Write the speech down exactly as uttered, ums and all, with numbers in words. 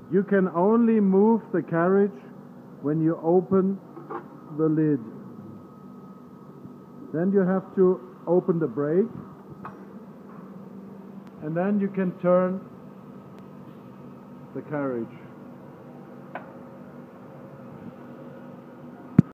You can only move the carriage when you open the lid. Then you have to open the brake, and then you can turn the carriage.